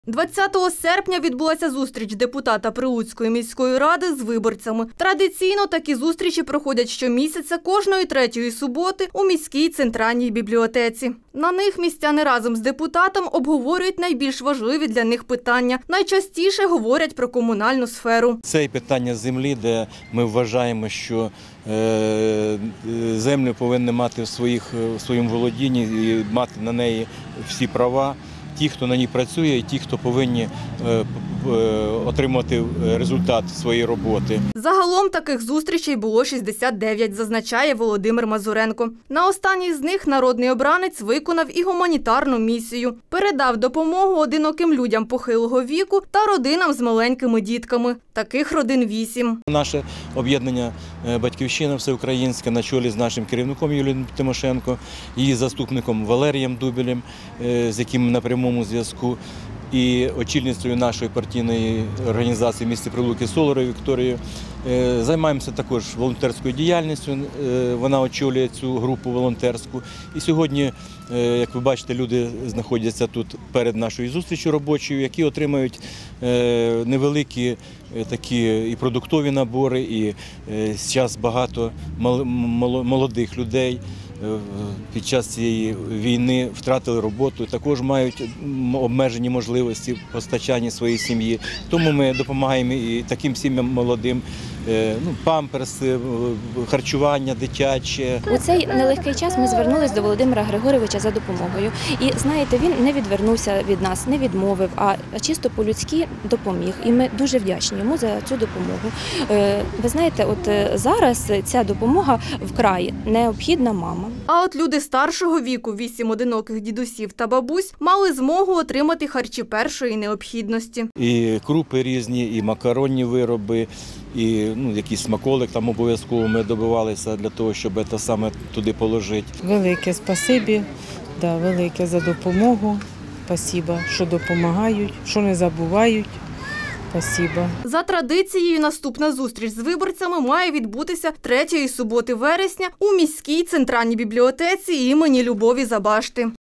20 серпня відбулася зустріч депутата Прилуцької міської ради з виборцями. Традиційно такі зустрічі проходять щомісяця кожної третьої суботи у міській центральній бібліотеці. На них містяни разом з депутатом обговорюють найбільш важливі для них питання. Найчастіше говорять про комунальну сферу. Це і питання землі, де ми вважаємо, що землю повинні мати в своєму володінні і мати на неї всі права. Ті, хто на ній працює, і ті, хто повинні отримати результат своєї роботи. Загалом таких зустрічей було 69, зазначає Володимир Мазуренко. На останній з них народний обранець виконав і гуманітарну місію. Передав допомогу одиноким людям похилого віку та родинам з маленькими дітками. Таких родин 8. Наше об'єднання «Батьківщина» всеукраїнське на чолі з нашим керівником Юлією Тимошенко, її заступником Валерієм Дубілем, з яким на прямому зв'язку, і очільницею нашої партійної організації в місті Прилуки Солорою Вікторією. Займаємося також волонтерською діяльністю, вона очолює цю групу волонтерську. І сьогодні, як ви бачите, люди знаходяться тут перед нашою зустрічю робочою, які отримають невеликі такі і продуктові набори, і зараз багато молодих людей під час цієї війни втратили роботу, також мають обмежені можливості постачання своєї сім'ї. Тому ми допомагаємо і таким сім'ям молодим, памперси, харчування дитяче. У цей нелегкий час ми звернулися до Володимира Григоровича за допомогою. І, знаєте, він не відвернувся від нас, не відмовив, а чисто по-людськи допоміг. І ми дуже вдячні йому за цю допомогу. Ви знаєте, от зараз ця допомога вкрай необхідна мама. А от люди старшого віку, 8 одиноких дідусів та бабусь, мали змогу отримати харчі першої необхідності. І крупи різні, і макаронні вироби, і якийсь смаколик там обов'язково ми добивалися для того, щоб це саме туди положити. Велике спасибі, велике за допомогу. Спасибо, що допомагають, що не забувають. Спасибо. За традицією, наступна зустріч з виборцями має відбутися 3-ї суботи вересня у міській центральній бібліотеці імені Любові Забашти.